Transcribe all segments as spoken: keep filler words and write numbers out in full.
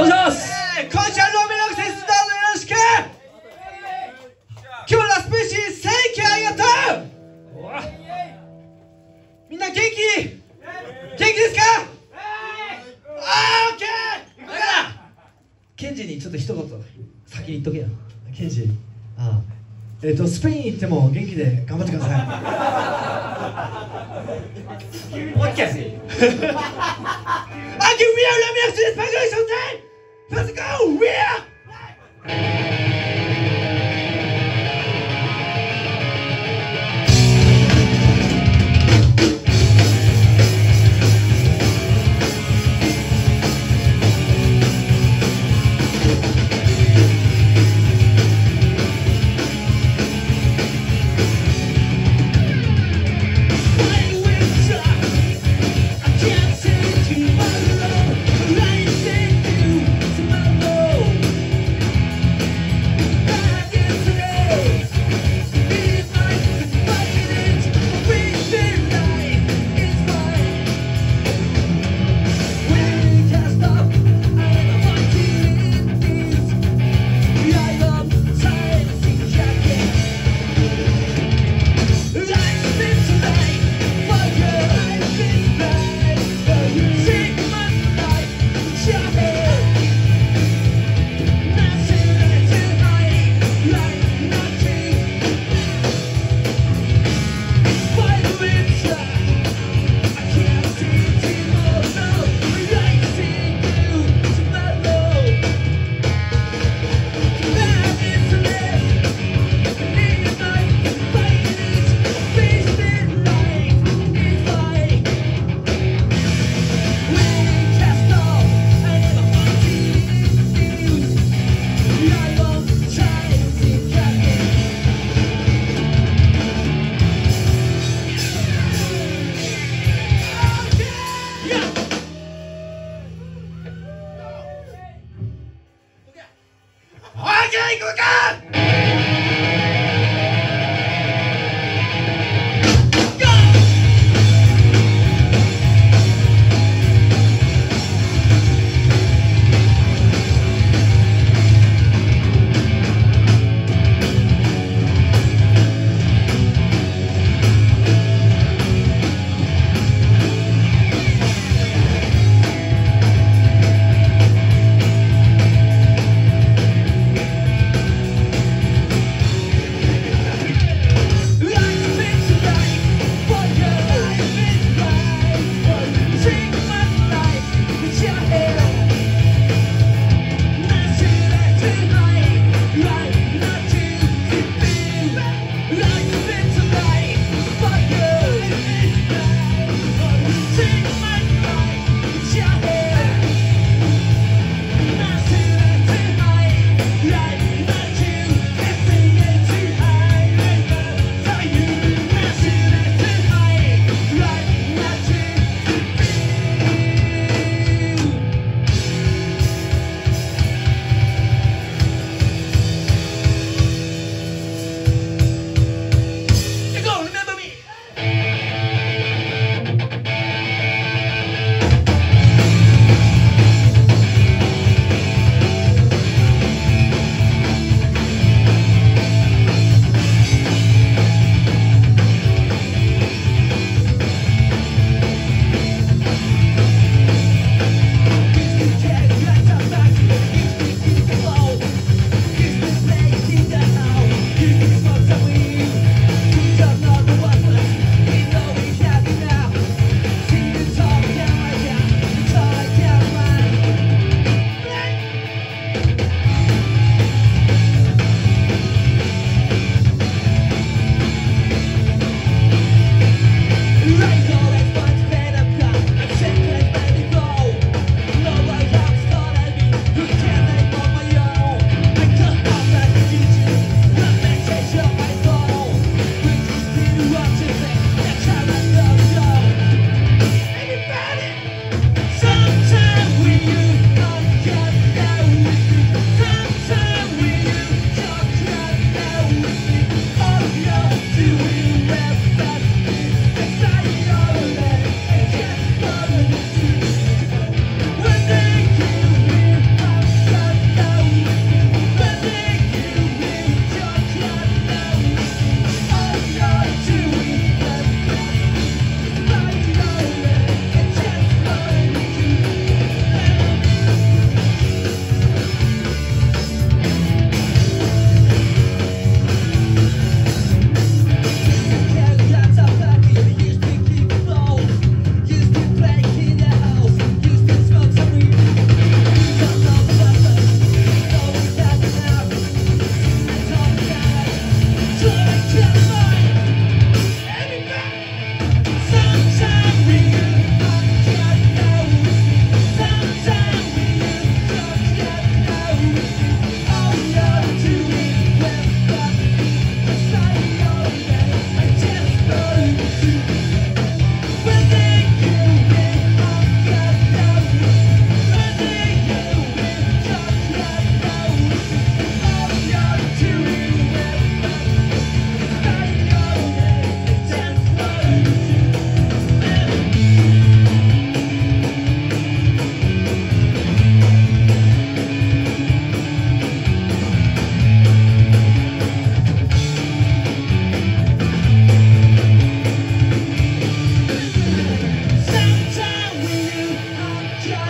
願いします。 今週はロメロクセスタートよろしく。今日のラスペシーセンキューありがとう。みんな元気元気ですか？あーオッケー。だからケンジにちょっと一言先に言っとけよ。ケンジ、ああえっとスペイン行っても元気で頑張ってください。オッケー。I can we are Romerox Inspiration Day. Let's go! We are!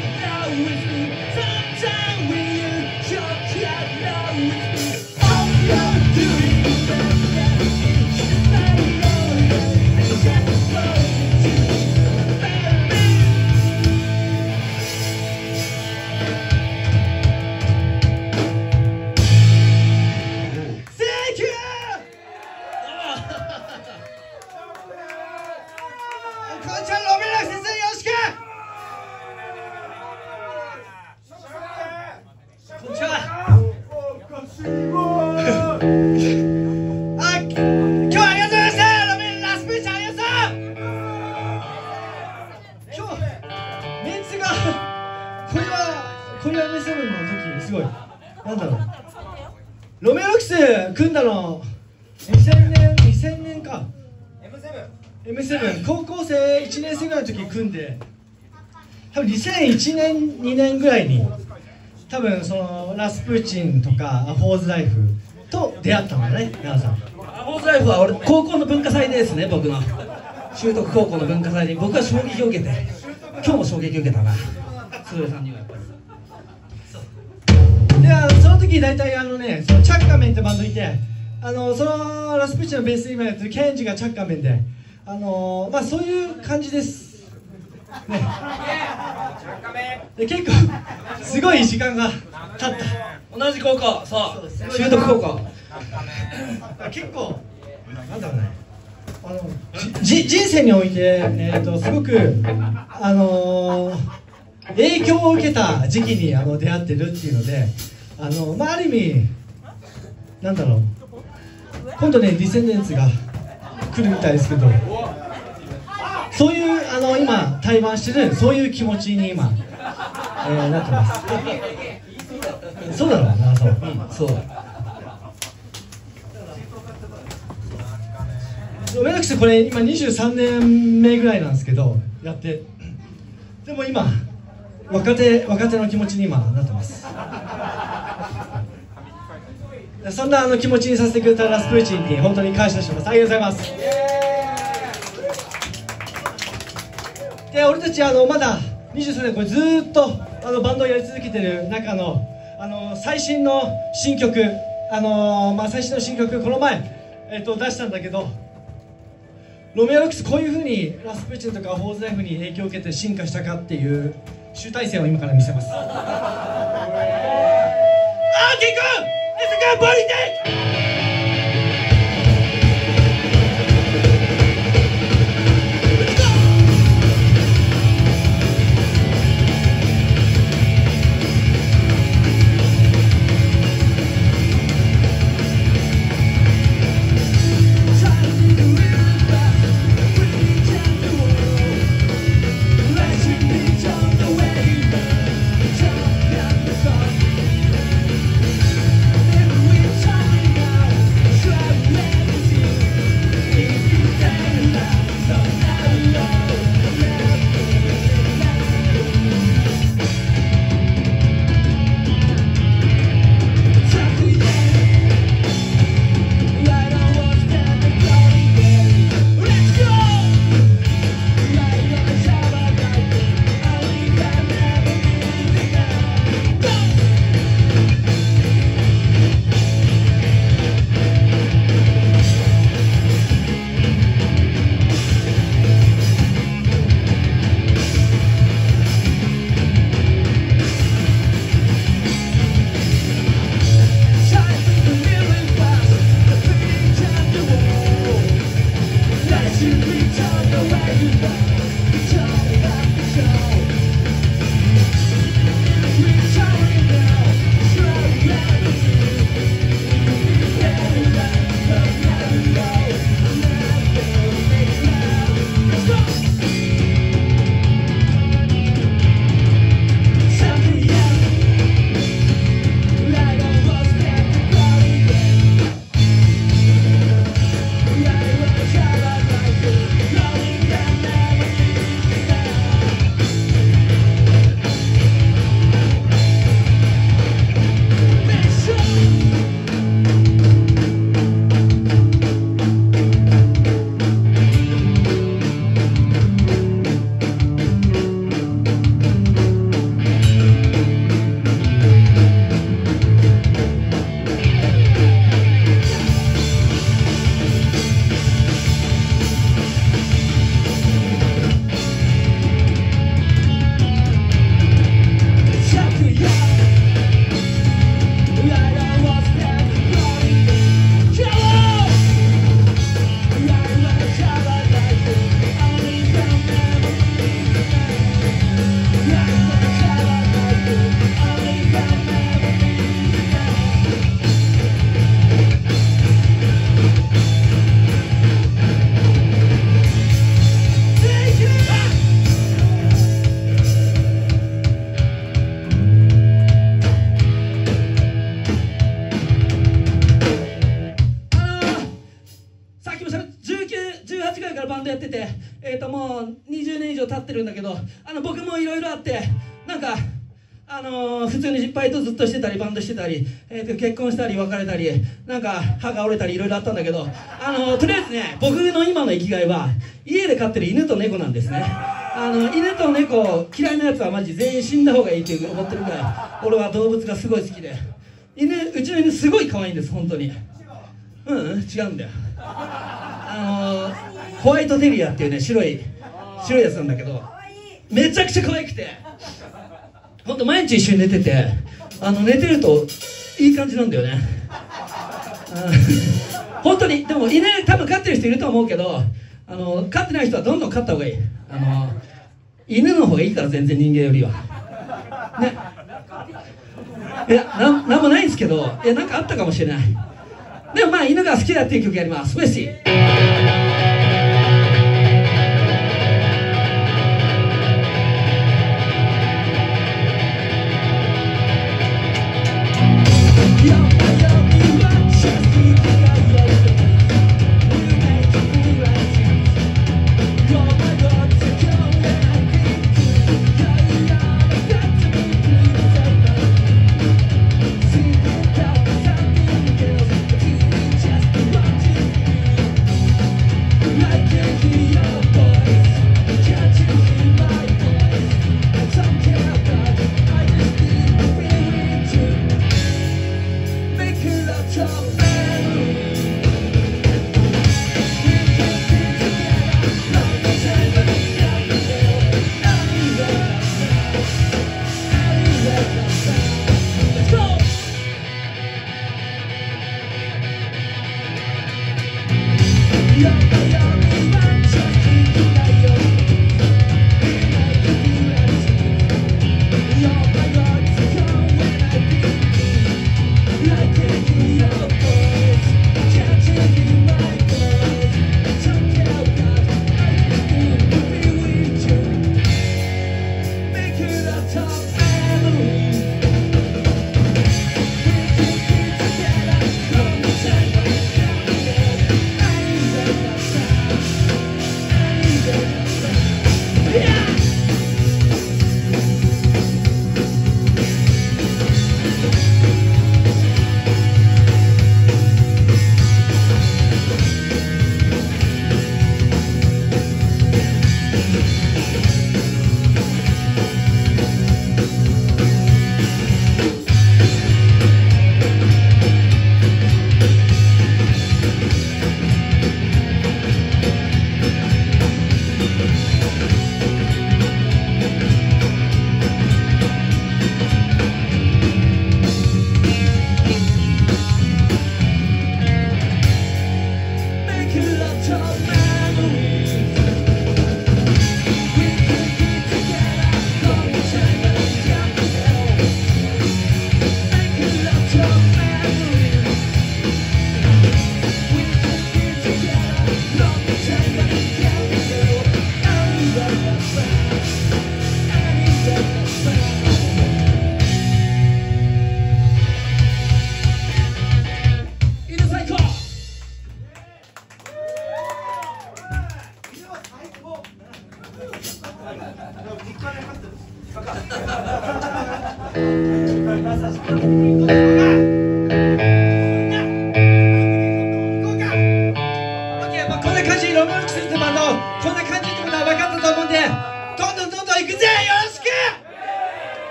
ロメロックス組んだのにせんねん、にせんねんか エムセブン、エムセブン 高校生いちねん生ぐらいの時に組んで、多分にせんいちねん、にねんぐらいに多分そのラスプーチンとかアフォーズライフと出会ったのね、皆さん。 アフォーズライフは俺高校の文化祭でですね、僕の修徳高校の文化祭に僕は衝撃を受けて、今日も衝撃を受けたな、鶴瓶さんにはやっぱり。 でその時大体あのね、そのチャッカメンってバンドいて、あのそのラスプーチンのベース今やってるケンジがチャッカメンで、あのまあそういう感じですね。で結構すごい時間が経った。 同じ高校、そう修徳高校結構なんだろうね、あのじ人生において、えー、とすごくあのー影響を受けた時期にあの出会ってるっていうので、あの、まあ、ある意味なんだろう、今度ねディセンデンツが来るみたいですけど、そういうあの今対バンしてるそういう気持ちに今、えー、なってます。そうだろうな、そう、うん、そう。ロメロックスこれ今にじゅうさんねんめぐらいなんですけど、やって、でも今若手若手の気持ちに今なってます。そんなあの気持ちにさせてくれたラスプーチンに本当に感謝します。ありがとうございます。で俺たちあのまだにじゅうさんねんこれずーっとあのバンドをやり続けてる中のあの最新の新曲、あのー、まあ最新の新曲この前、えっと、出したんだけど、ロメロックスこういうふうにラスプーチンとかフォーズライフに影響を受けて進化したかっていう集大成を今から見せます。あー、キング！Let's go, party! Every time ってるんだけど、あの僕もいろいろあって、なんかあのー、普通にバイトずっとしてたりバンドしてたり、えー、と結婚したり別れたり、なんか歯が折れたりいろいろあったんだけど、あのー、とりあえずね、僕の今の生きがいは家で飼ってる犬と猫なんですね。あの犬と猫嫌いなやつはマジ全員死んだ方がいいって思ってるぐらい俺は動物がすごい好きで、犬うちの犬すごい可愛いんです。本当にうん、うん、違うんだよ。あのー、ホワイトテリアっていうね、白い白いやつなんだけど、めちゃくちゃ可愛くて、ほんと毎日一緒に寝てて、あの寝てるといい感じなんだよね。本当に。でも犬多分飼ってる人いると思うけど、あの飼ってない人はどんどん飼った方がいい。あの犬の方がいいから、全然人間よりはね。いや な, なんもないんですけど、いやなんかあったかもしれない。でもまあ犬が好きだっていう曲やります。ウェスティ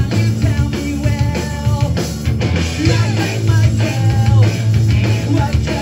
Right.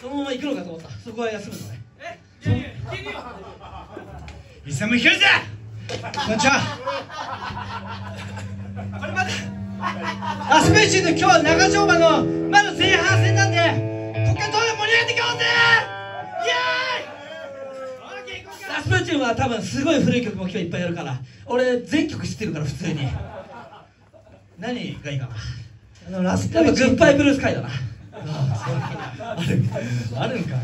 そのまま行くのかと思った。そこは休むのね。 え、いやいや、イサムヒカルだ。 こんにちは。これまでラスベイチの今日は長丁場のまだ前半戦なんで、ここからどうで盛り上げていこうぜ。イエーイ。 ラスプーチンは多分すごい古い曲も今日いっぱいやるから、俺全曲知ってるから普通に。何がいいかな。 あのラスやっぱグッバイブルース会だな。 あるあるんかい。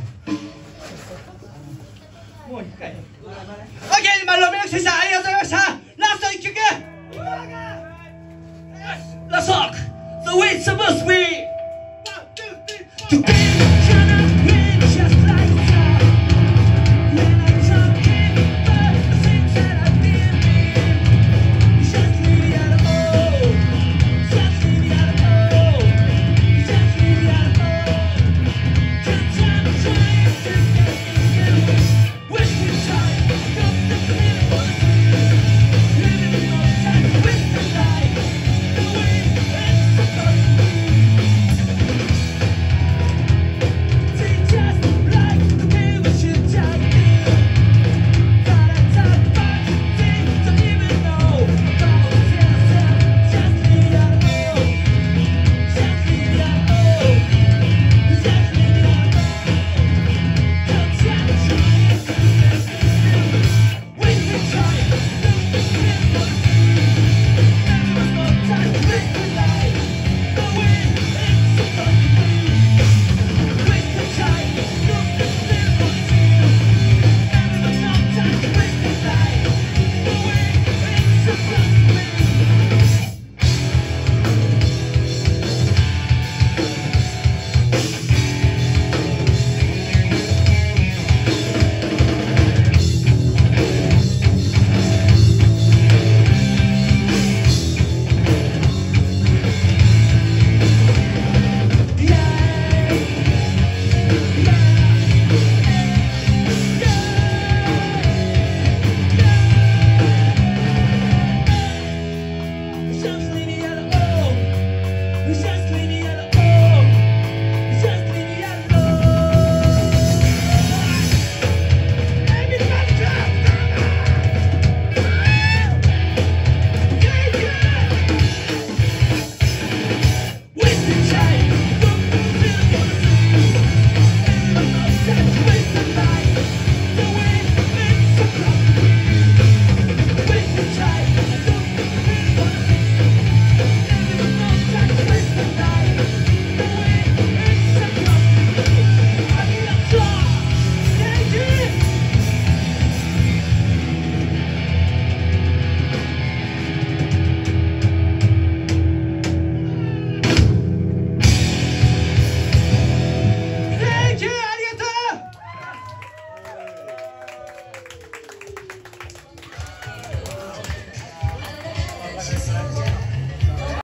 もう一回。 オッケー、まあロメロでした。ありがとうございました。ラスト一曲。 ラスト The way it's supposed to be